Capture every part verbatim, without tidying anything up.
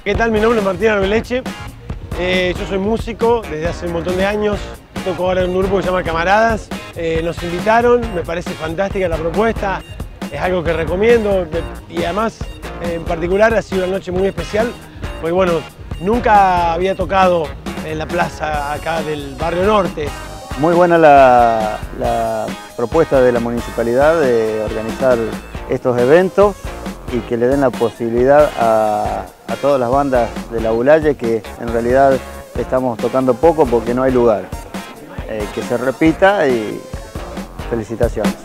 ¿Qué tal? Mi nombre es Martín Arbeleche, eh, yo soy músico desde hace un montón de años, toco ahora en un grupo que se llama Camaradas, eh, nos invitaron, me parece fantástica la propuesta, es algo que recomiendo y además en particular ha sido una noche muy especial, porque bueno, nunca había tocado en la plaza acá del Barrio Norte. Muy buena la, la propuesta de la municipalidad de organizar estos eventos y que le den la posibilidad a, a todas las bandas de la Bulaye, que en realidad estamos tocando poco porque no hay lugar. Eh, que se repita y felicitaciones.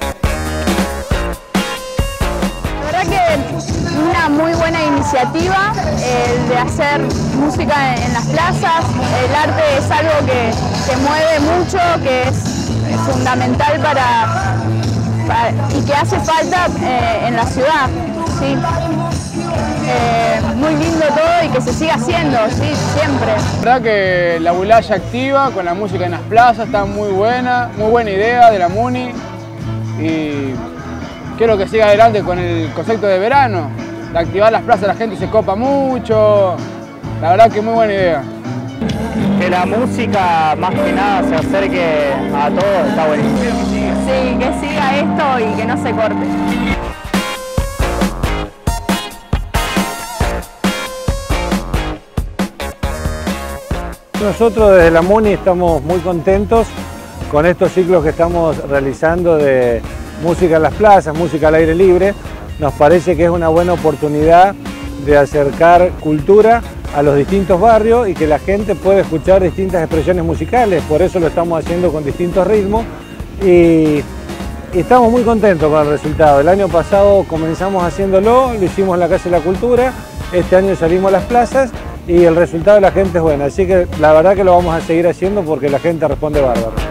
La verdad que una muy buena iniciativa el de hacer música en las plazas. El arte es algo que, que mueve mucho, que es fundamental para, para y que hace falta eh, en la ciudad. ¿Sí? Eh, muy lindo todo y que se siga haciendo, ¿sí? Siempre. La verdad que la Bulaye activa con la música en las plazas está muy buena, muy buena idea de la Muni y quiero que siga adelante con el concepto de verano, de activar las plazas, la gente se copa mucho, la verdad que muy buena idea. Que la música más que nada se acerque a todos, está buenísimo. Sí, que siga esto y que no se corte. Nosotros desde la Muni estamos muy contentos con estos ciclos que estamos realizando de música en las plazas, música al aire libre. Nos parece que es una buena oportunidad de acercar cultura a los distintos barrios y que la gente pueda escuchar distintas expresiones musicales, por eso lo estamos haciendo con distintos ritmos y, y estamos muy contentos con el resultado. El año pasado comenzamos haciéndolo, lo hicimos en la Casa de la Cultura, este año salimos a las plazas y el resultado de la gente es bueno, así que la verdad que lo vamos a seguir haciendo porque la gente responde bárbaro.